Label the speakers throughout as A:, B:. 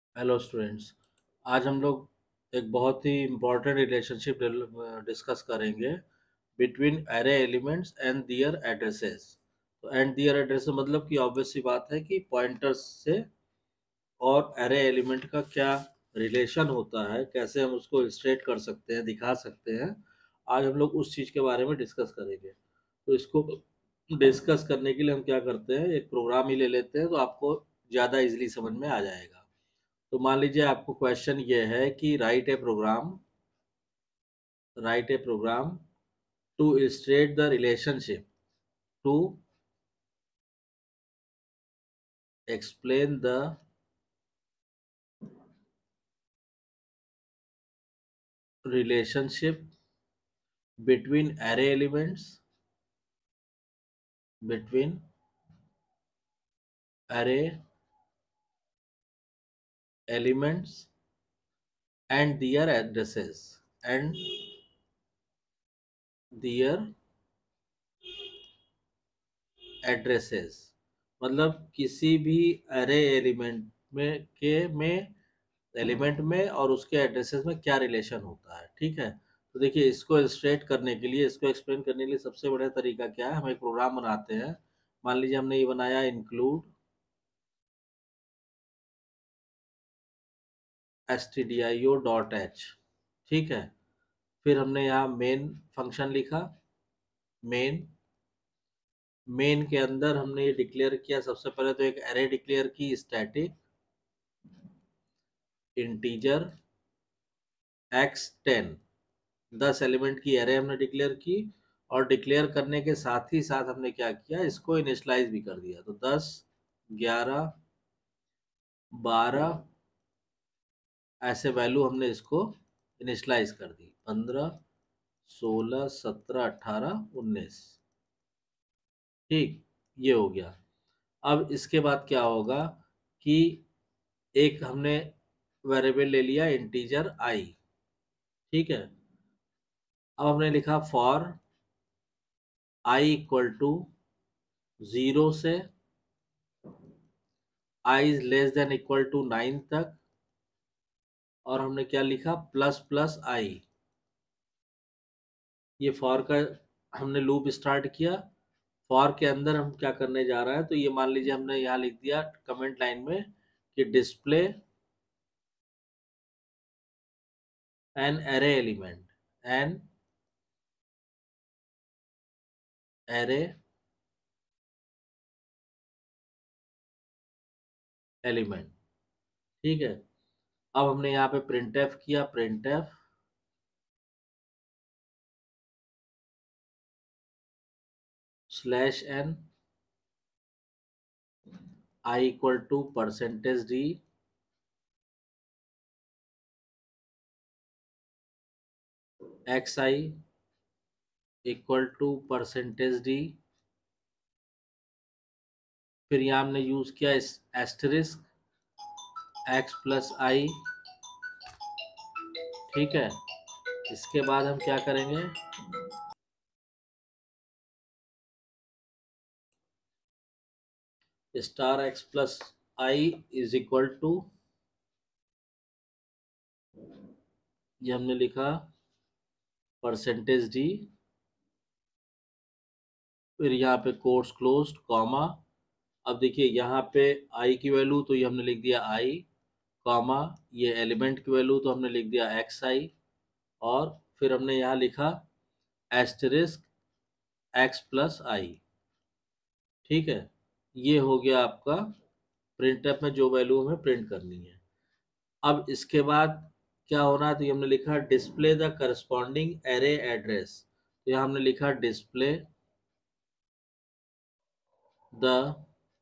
A: Hello students. आज हम लोग एक बहुत ही इम्पोर्टेंट रिलेशनशिप डिस्कस करेंगे between array elements and their addresses. तो एंड दियर एड्रेस मतलब कि ऑब्वियस सी बात है कि पॉइंटर्स से और एरे एलिमेंट का क्या रिलेशन होता है, कैसे हम उसको इलस्ट्रेट कर सकते हैं, दिखा सकते हैं। आज हम लोग उस चीज़ के बारे में डिस्कस करेंगे। तो इसको डिस्कस करने के लिए हम क्या करते हैं, एक प्रोग्राम ही ले लेते हैं तो आपको ज़्यादा इजीली समझ में आ जाएगा। तो मान लीजिए आपको क्वेश्चन ये है कि write a program to illustrate the relationship, to explain the relationship between array elements between array elements and their addresses and their addresses. मतलब किसी भी एरे एलिमेंट में और उसके एड्रेसेस में क्या रिलेशन होता है। ठीक है, तो देखिए इसको इलस्ट्रेट करने के लिए, इसको एक्सप्लेन करने के लिए सबसे बढ़िया तरीका क्या है, हम एक प्रोग्राम बनाते हैं। मान लीजिए हमने ये बनाया इंक्लूड stdio.h। ठीक है, फिर हमने यहाँ मेन फंक्शन लिखा। मेन मेन के अंदर हमने ये डिक्लेयर किया, सबसे पहले तो एक एरे डिक्लेयर की, स्टैटिक इंटीजर x10। 10 एलिमेंट की एरे हमने डिक्लेयर की, और डिक्लेयर करने के साथ ही साथ हमने क्या किया, इसको इनिशलाइज भी कर दिया। तो 10, 11, 12 ऐसे वैल्यू हमने इसको इनिशलाइज कर दी। 15, 16, 17, 18, 19। ठीक, ये हो गया। अब इसके बाद क्या होगा कि एक हमने वेरिएबल ले लिया इंटीजर आई। ठीक है, अब हमने लिखा फॉर आई इक्वल टू 0 से i is less than equal to 9 तक, और हमने क्या लिखा, प्लस प्लस आई। ये फॉर का हमने लूप स्टार्ट किया। फॉर के अंदर हम क्या करने जा रहे हैं, तो ये मान लीजिए हमने यहाँ लिख दिया कमेंट लाइन में कि display an array element, an array element. ठीक है, अब हमने यहाँ पे प्रिंट एफ किया, print f slash n i equal to percentage d x i equal to percentage d. फिर यहाँ हमने यूज किया एस्टरिस्क एक्स प्लस आई। ठीक है, इसके बाद हम क्या करेंगे, star x plus i is equal to, ये हमने लिखा परसेंटेज डी, फिर यहाँ पे कोट्स क्लोज्ड कॉमा। अब देखिए यहाँ पे आई की वैल्यू तो ये हमने लिख दिया आई, कॉमा ये एलिमेंट की वैल्यू तो हमने लिख दिया एक्स आई, और फिर हमने यहाँ लिखा एस्टरिस्क एक्स प्लस आई। ठीक है, ये हो गया आपका प्रिंटफ में जो वैल्यू हमें प्रिंट करनी है। अब इसके बाद क्या होना है, तो ये हमने लिखा display the corresponding array address. तो यहाँ हमने लिखा display the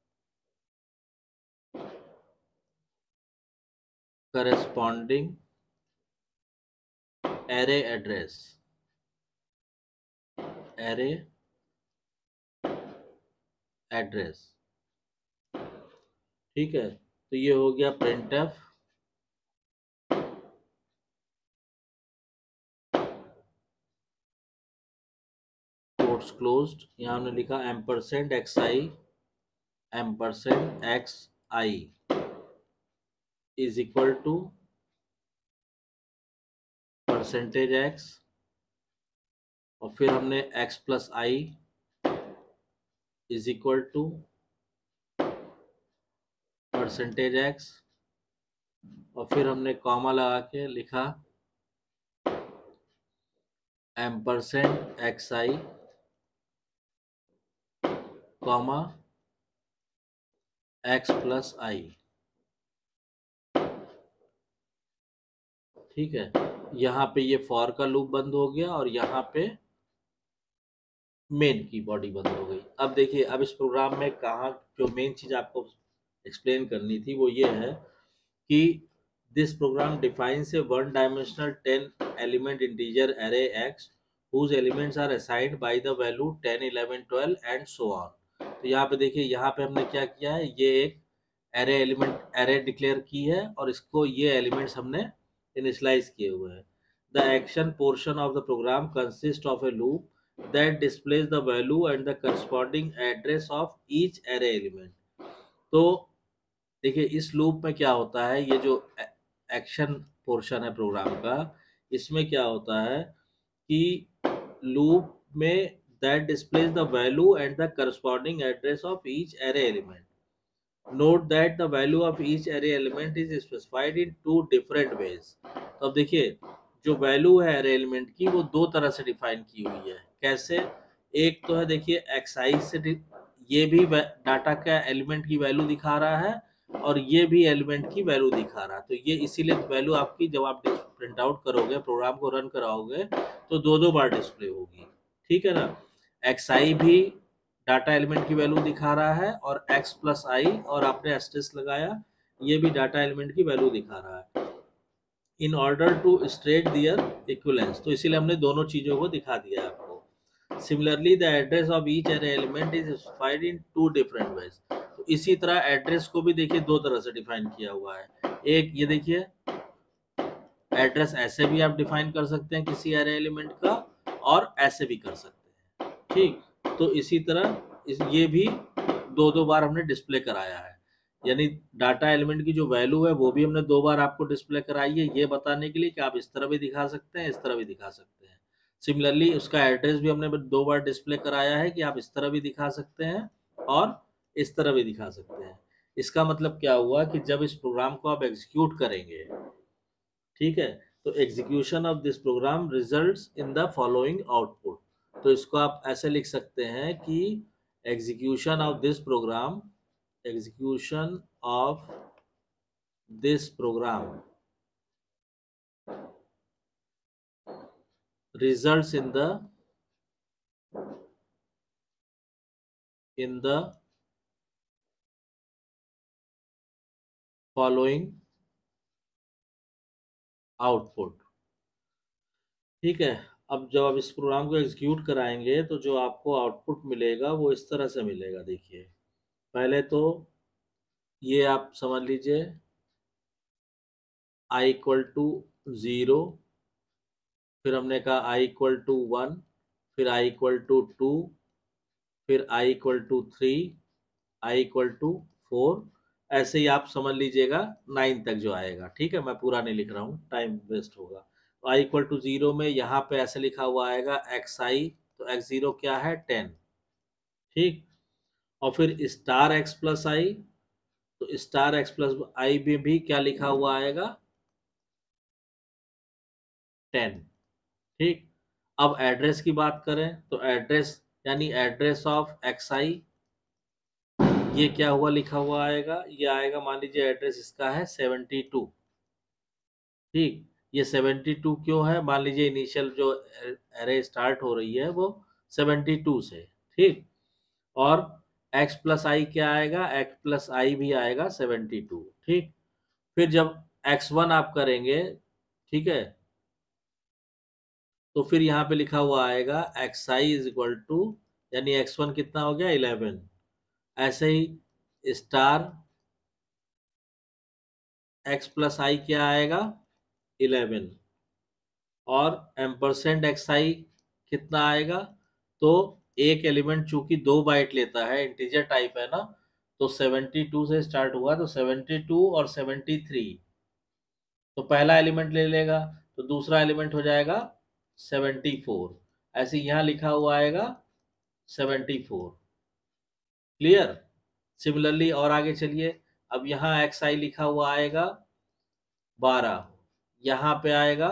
A: corresponding array address, array address. ठीक है, तो ये हो गया प्रिंटफ कोट्स क्लोज्ड, यहाँ हमने लिखा ampersand x i, ampersand x i is equal to percentage x, और फिर हमने x plus i is equal to percentage x, और फिर हमने कॉमा लगा के लिखा ampersand x i comma x plus i. ठीक है, यहाँ पे ये फॉर का लूप बंद हो गया और यहाँ पे मेन की बॉडी बंद हो गई। अब देखिए, अब इस प्रोग्राम में कहाँ जो मेन चीज आपको एक्सप्लेन करनी थी वो ये है कि this program defines a one dimensional 10 element integer array x whose elements are assigned by the value 10, 11, 12 and so on। तो यहाँ पे देखिए, यहाँ पे हमने क्या किया है, ये एक एरे एलिमेंट एरे डिक्लेयर की है और इसको ये एलिमेंट्स हमने इनिशियलाइज किए हुए हैं। The action portion of the program consist of a loop that displays the value and the corresponding address of each array element. तो देखिए, इस लूप में क्या होता है, ये जो एक्शन पोर्शन है प्रोग्राम का, इसमें क्या होता है कि लूप में that displays the value and the corresponding address of each array element. Note that the value of each array element is specified in two different ways. तो अब देखिए, जो वैल्यू है एरे एलिमेंट की वो दो तरह से डिफाइन की हुई है। कैसे? एक तो है देखिए एक्साई से, ये भी डाटा का एलिमेंट की वैल्यू दिखा रहा है और ये भी एलिमेंट की वैल्यू दिखा रहा है। तो ये इसीलिए वैल्यू आपकी जब आप प्रिंट आउट करोगे, प्रोग्राम को रन कराओगे, तो दो दो बार डिस्प्ले होगी। ठीक है ना? एक्साई भी डाटा एलिमेंट की वैल्यू दिखा रहा है और x प्लस आई और आपने एस्टेरिस्क लगाया, ये भी डाटा एलिमेंट की वैल्यू दिखा रहा है। In order to straight their equivalence, तो इसीलिए हमने दोनों चीजों को दिखा दिया आपको। Similarly the address of each array element is specified in two different ways. तो इसी तरह एड्रेस को भी देखिए दो तरह से डिफाइन किया हुआ है। एक ये देखिए, एड्रेस ऐसे भी आप डिफाइन कर सकते हैं किसी एरे एलिमेंट का, और ऐसे भी कर सकते हैं। ठीक, तो इसी तरह ये भी दो दो बार हमने डिस्प्ले कराया है, यानी डाटा एलिमेंट की जो वैल्यू है वो भी हमने दो बार आपको डिस्प्ले कराई है, ये बताने के लिए कि आप इस तरह भी दिखा सकते हैं, इस तरह भी दिखा सकते हैं। सिमिलरली उसका एड्रेस भी हमने दो बार डिस्प्ले कराया है कि आप इस तरह भी दिखा सकते हैं और इस तरह भी दिखा सकते हैं। इसका मतलब क्या हुआ कि जब इस प्रोग्राम को आप एग्जीक्यूट करेंगे, ठीक है, तो execution of this program results in the following output. तो इसको आप ऐसे लिख सकते हैं कि execution of this program, execution of this program results in the following output. ठीक है, अब जब आप इस प्रोग्राम को एग्जीक्यूट कराएंगे तो जो आपको आउटपुट मिलेगा वो इस तरह से मिलेगा। देखिए, पहले तो ये आप समझ लीजिए i इक्वल टू 0, फिर हमने कहा i इक्वल टू 1, फिर i इक्वल टू 2, फिर i equal to 3, i equal to 4, ऐसे ही आप समझ लीजिएगा 9 तक जो आएगा। ठीक है, मैं पूरा नहीं लिख रहा हूँ, टाइम वेस्ट होगा। तो i इक्वल टू 0 में यहाँ पे ऐसे लिखा हुआ आएगा xi, तो x0 क्या है 10। ठीक, और फिर स्टार x प्लस आई, तो स्टार x प्लस आई में भी क्या लिखा हुआ आएगा 10। ठीक, अब एड्रेस की बात करें तो एड्रेस यानी एड्रेस ऑफ एक्स आई, ये क्या हुआ लिखा हुआ आएगा, ये आएगा, मान लीजिए एड्रेस इसका है 72। ठीक, ये 72 क्यों है, मान लीजिए इनिशियल जो एरे स्टार्ट हो रही है वो 72 से। ठीक, और x प्लस आई क्या आएगा, x प्लस आई भी आएगा 72। ठीक, फिर जब x1 आप करेंगे, ठीक है, तो फिर यहाँ पे लिखा हुआ आएगा x i is equal to, यानी x1 कितना हो गया 11। ऐसे ही स्टार x प्लस आई क्या आएगा 11, और एम्परसेंड एक्स आई कितना आएगा, तो एक एलिमेंट चूंकि 2 बाइट लेता है, इंटीजर टाइप है ना, तो 72 से स्टार्ट हुआ, तो 72 और 73 तो पहला एलिमेंट ले लेगा, तो दूसरा एलिमेंट हो जाएगा 74। ऐसे यहाँ लिखा हुआ आएगा 74। क्लियर। सिमिलरली और आगे चलिए, अब यहाँ xi लिखा हुआ आएगा 12, यहाँ पे आएगा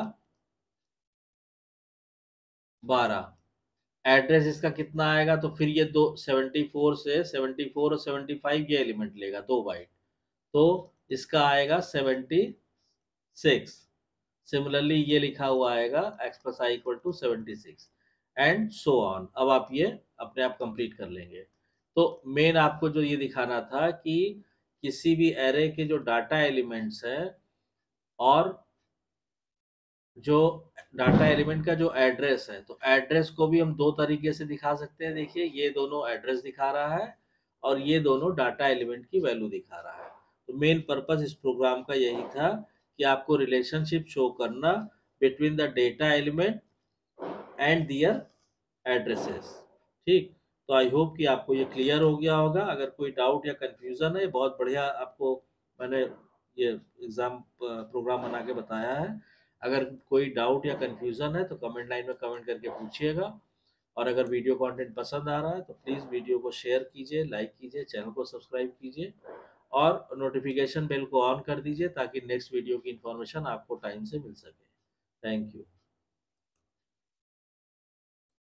A: 12। एड्रेस इसका कितना आएगा, तो फिर ये दो 74 से 74 और 75 ये एलिमेंट लेगा 2 बाइट, तो इसका आएगा 76। सिमिलरली ये लिखा हुआ आएगा x plus i equal to 76 and so on. अब आप ये अपने आप कंप्लीट कर लेंगे। तो मेन आपको जो ये दिखाना था कि किसी भी एरे के जो डाटा एलिमेंट्स हैं और जो डाटा एलिमेंट का जो एड्रेस है, तो एड्रेस को भी हम दो तरीके से दिखा सकते हैं। देखिए ये दोनों एड्रेस दिखा रहा है और ये दोनों डाटा एलिमेंट की वैल्यू दिखा रहा है। तो मेन पर्पस इस प्रोग्राम का यही था कि आपको रिलेशनशिप शो करना between the data element and their addresses. ठीक, तो आई होप कि आपको ये क्लियर हो गया होगा। अगर कोई डाउट या कंफ्यूजन है, बहुत बढ़िया आपको मैंने ये एग्जाम प्रोग्राम बना के बताया है। अगर कोई डाउट या कंफ्यूजन है तो कमेंट लाइन में कमेंट करके पूछिएगा। और अगर वीडियो कंटेंट पसंद आ रहा है तो प्लीज़ वीडियो को शेयर कीजिए, लाइक कीजिए, चैनल को सब्सक्राइब कीजिए और नोटिफिकेशन बेल को ऑन कर दीजिए ताकि नेक्स्ट वीडियो की इन्फॉर्मेशन आपको टाइम से मिल सके। Thank you.